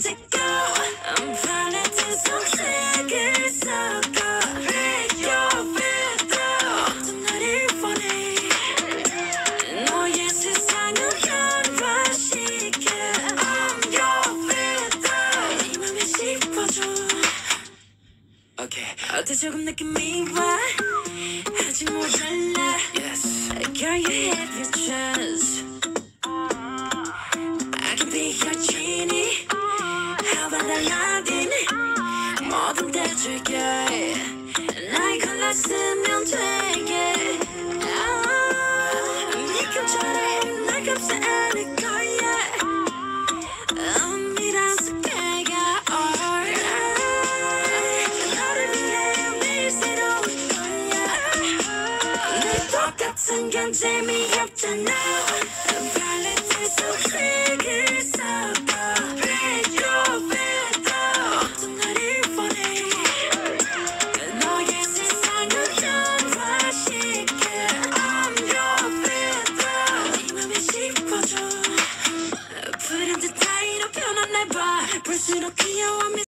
이제 go 팔레트 속색을 섞어 Break your window 어떤 날을 원해 너의 세상을 변화시켜 I'm your window 이 맘에 씹어줘 Okay. 어때 조금 느낌이 와 아직 모자라 Yes. Girl you have your trust I can be your genie How about Aladdin 뭐든 대줄게 나의 골랐으면 되게 미금처럼 날 감싸 안을 거야 미라서 배가 alright 너를 위해 매일 새로울 거야 늘 똑같은 건 재미없잖아 팔레트 속색을 섞어 Break your window 어떤 날을 원해 너의 세상을 변화시켜 I'm your window 이 맘에 씹어줘 불현듯 따위로 변한 날 봐 볼수록 귀여워